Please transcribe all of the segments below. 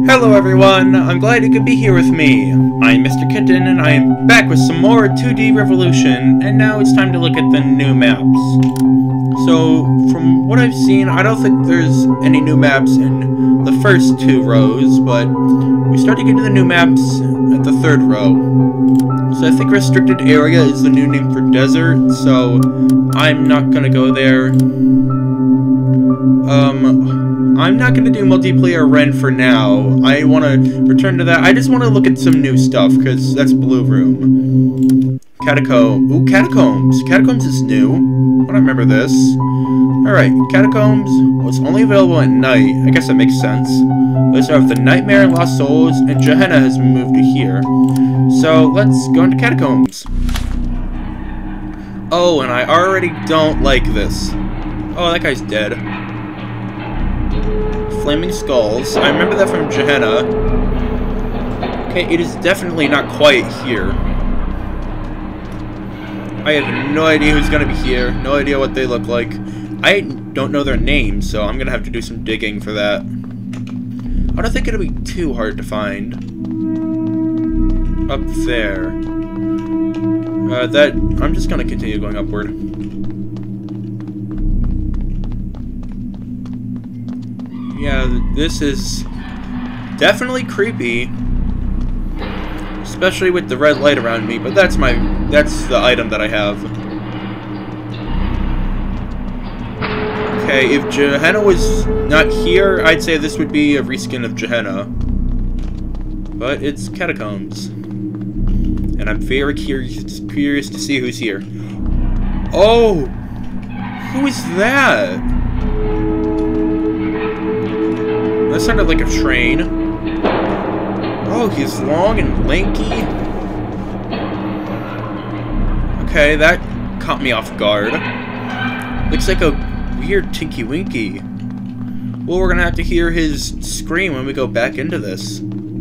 Hello everyone, I'm glad you could be here with me. I'm Mr. Kitten and I am back with some more 2D Revolution, and now it's time to look at the new maps. So, from what I've seen, I don't think there's any new maps in the first two rows, but we start to get to the new maps at the third row. So I think Restricted Area is the new name for Desert, so I'm not gonna go there. I'm not gonna do multiplayer Ren for now. I wanna return to that. I just wanna look at some new stuff, because that's Blue Room. Ooh, Catacombs. Catacombs is new. I don't remember this. Alright, Catacombs was only available at night. I guess that makes sense. Let's start with the Nightmare and Lost Souls, and Gehenna has moved to here. So, let's go into Catacombs. Oh, and I already don't like this. Oh, that guy's dead. Flaming Skulls. I remember that from Gehenna. Okay, it is definitely not quite here. I have no idea who's gonna be here. No idea what they look like. I don't know their names, so I'm gonna have to do some digging for that. I don't think it'll be too hard to find. Up there. I'm just gonna continue going upward. Yeah, this is definitely creepy. Especially with the red light around me, but that's the item that I have. Okay, if Gehenna was not here, I'd say this would be a reskin of Gehenna. But it's Catacombs. And I'm very curious to see who's here. Oh! Who is that? That sounded like a train. Oh, he's long and lanky. Okay, that caught me off guard. Looks like a weird Tinky Winky. Well, we're gonna have to hear his scream when we go back into this.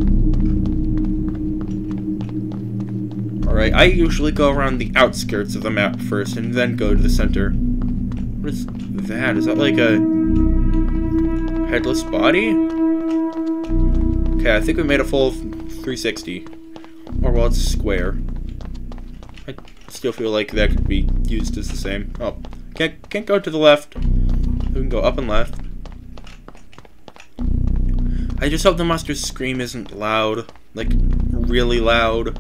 Alright, I usually go around the outskirts of the map first and then go to the center. What is that? Is that like a headless body? Okay, I think we made a full 360. Or, well, it's square. I still feel like that could be used as the same. Oh, can't go to the left. We can go up and left. I just hope the monster's scream isn't loud. Like, really loud.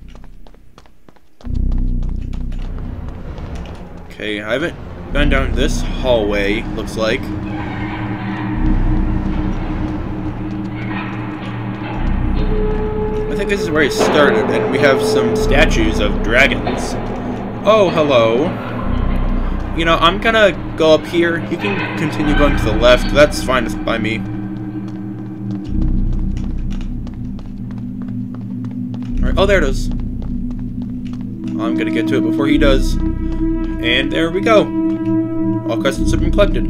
Okay, I haven't gone down this hallway, looks like. I think this is where he started, and we have some statues of dragons. Oh, hello. You know, I'm gonna go up here. You can continue going to the left. That's fine by me. Alright, oh, there it is. I'm gonna get to it before he does. And there we go. All questions have been collected.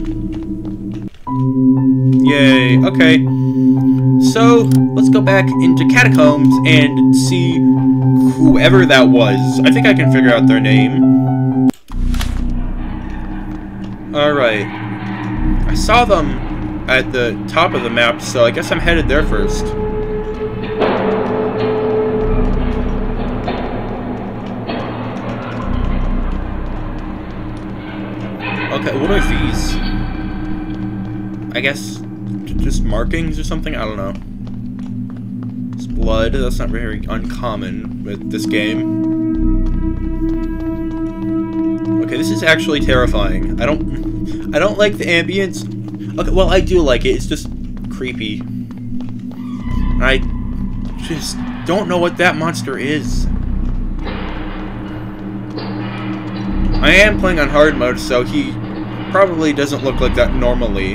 Yay, okay. So, let's go back into Catacombs and see whoever that was. I think I can figure out their name. Alright. I saw them at the top of the map, so I guess I'm headed there first. Okay, what are these? I guess just markings or something? I don't know. It's blood. That's not very uncommon with this game. Okay, this is actually terrifying. I don't like the ambience. Okay, well, I do like it. It's just creepy. And I just don't know what that monster is. I am playing on hard mode, so he probably doesn't look like that normally.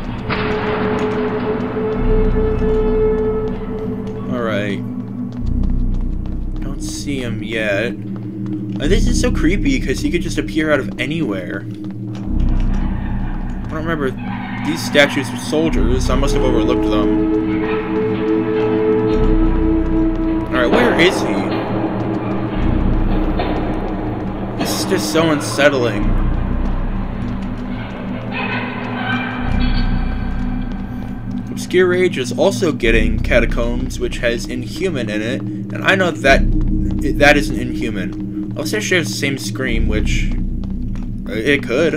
Alright. Don't see him yet. This is so creepy because he could just appear out of anywhere. I don't remember these statues were soldiers. I must have overlooked them. Alright, where is he? This is just so unsettling. Obscure Rage is also getting Catacombs, which has Inhuman in it, and I know that isn't Inhuman. I'll say it shares the same Scream, which it could.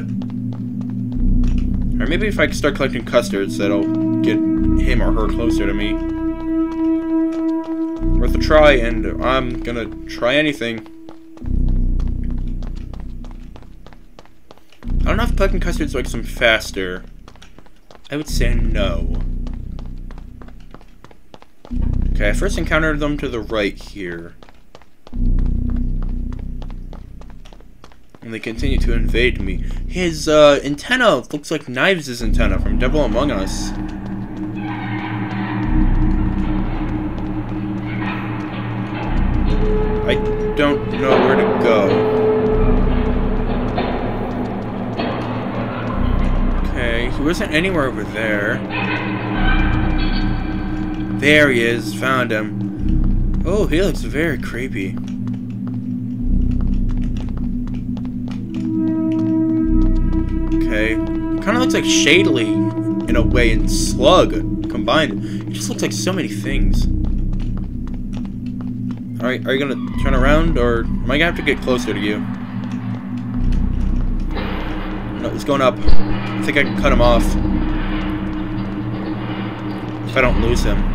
Or maybe if I start collecting custards, that'll get him or her closer to me. Worth a try, and I'm gonna try anything. I don't know if collecting custards makes them faster. I would say no. Okay, I first encountered them to the right here. And they continue to invade me. His antenna looks like Knives' antenna from Devil Among Us. I don't know where to go. Okay, he wasn't anywhere over there. There he is, found him. Oh, he looks very creepy. Okay, kind of looks like Shadley in a way and Slug combined. It just looks like so many things. Alright, are you gonna turn around, or am I gonna have to get closer to you? No, he's going up. I think I can cut him off. If I don't lose him.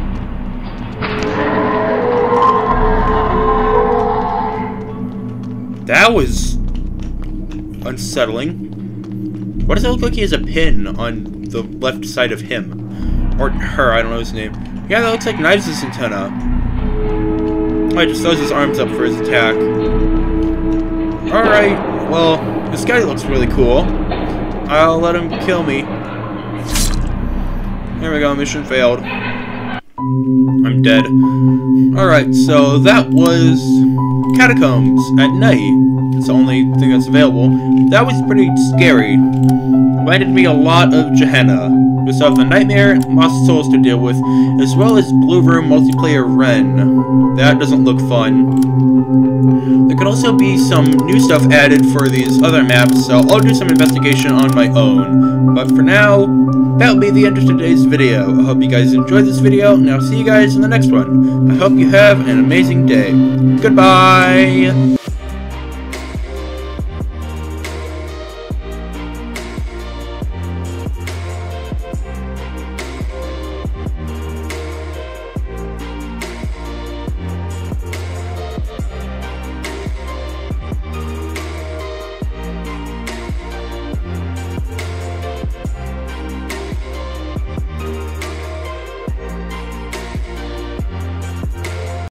That was unsettling. Why does it look like he has a pin on the left side of him? Or her, I don't know his name. Yeah, that looks like Knives' antenna. Oh, he just throws his arms up for his attack. Alright, well, this guy looks really cool. I'll let him kill me. There we go, mission failed. I'm dead. Alright, so that was Catacombs at night. It's the only thing that's available. That was pretty scary. Reminded me a lot of Gehenna. We still have the Nightmare and Lost Souls to deal with, as well as Blue Room Multiplayer Ren. That doesn't look fun. There could also be some new stuff added for these other maps, so I'll do some investigation on my own. But for now, that'll be the end of today's video. I hope you guys enjoyed this video, and I'll see you guys in the next one. I hope you have an amazing day. Goodbye!